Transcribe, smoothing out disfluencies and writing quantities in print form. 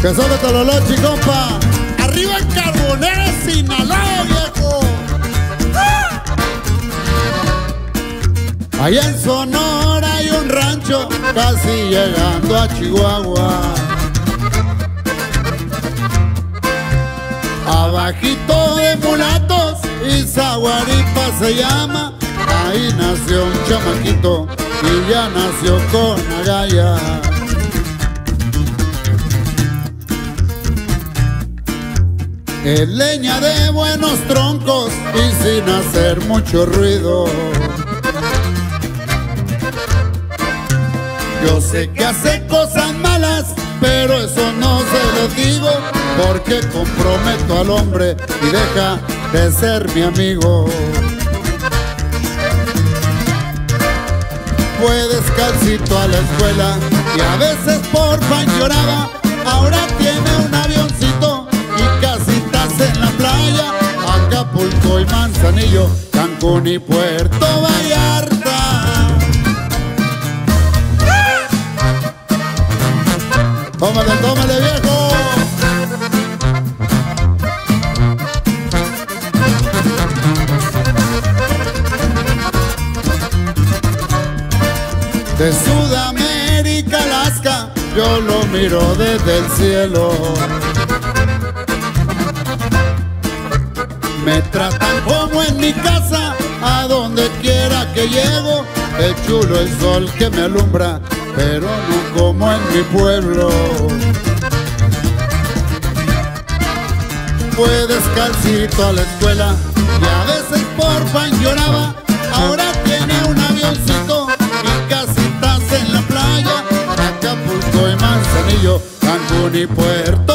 Que son de Tololochi, compa. Arriba en Carbonera, Sinaloa, viejo. Allá en Sonora hay un rancho, casi llegando a Chihuahua. Abajito de Mulatos, Izaguaripa se llama. Ahí nació un chamaquito y ya nació con agallas. Es leña de buenos troncos y sin hacer mucho ruido. Yo sé que hace cosas malas, pero eso no se lo digo, porque comprometo al hombre y deja de ser mi amigo. Fue descalcito a la escuela y a veces por pan lloraba. Ahora tiene un avioncito y casitas en la playa. Acapulco y Manzanillo, Cancún y Puerto Vallarta. Tómale, tómale, viejo. De Sudamérica, Alaska, yo lo miro desde el cielo. Me tratan como en mi casa, a donde quiera que llego. Es chulo el sol que me alumbra, pero no como en mi pueblo. Fue descalcito a la escuela y a veces por pan lloraba. Ahora tiene un avioncito y casitas en la playa. Acapulco y Manzanillo, Cancún y Puerto